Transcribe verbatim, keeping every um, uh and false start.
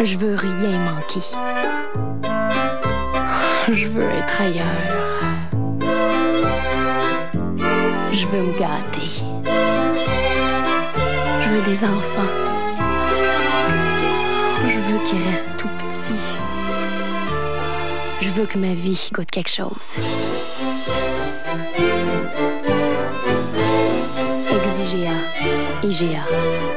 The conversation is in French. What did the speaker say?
Je veux rien manquer. Je veux être ailleurs. Je veux me gâter. Je veux des enfants. Je veux qu'ils restent tout petits. Je veux que ma vie goûte quelque chose. Ex-I G A, I G A.